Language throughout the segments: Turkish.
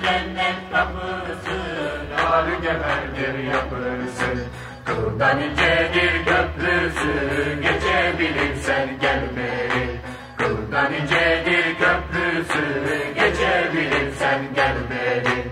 cennet kapısı, lal-ı gemerdir yapısı. Kıldan incedir köprüsü, geçebilirsen gel beri. Kıldan incedir köprüsü, geçebilirsen gel beri.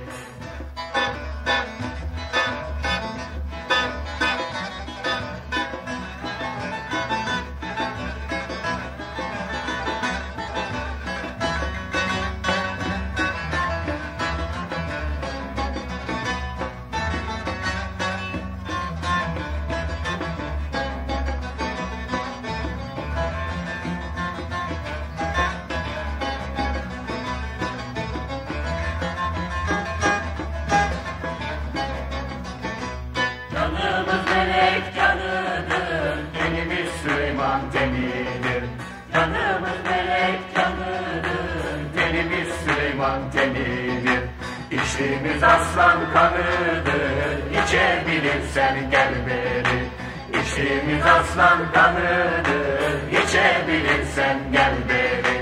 Canımız melek canıdır, tenimiz Süleyman tenidir. Canımız melek canıdır, tenimiz Süleyman tenidir. İçtiğimiz aslan kanıdır, içebilirsen gel beri. İçtiğimiz aslan kanıdır, içebilirsen gel beri.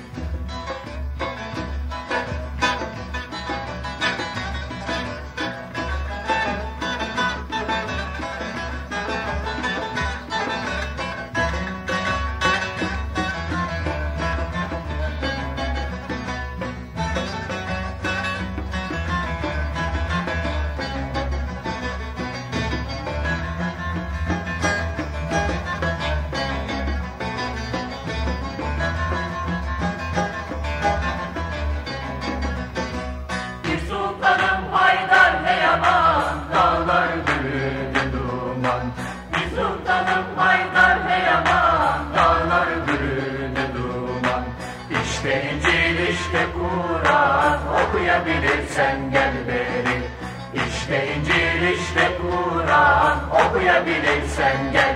Sultanım Haydar ne yaman, dağlar bürüdü duman. Bir sultanım Haydar ne yaman, dağlar bürüdü duman. İşte İncil işte Kur'an, okuyabilirsen gel beri. İşte İncil işte Kur'an, okuyabilirsen gel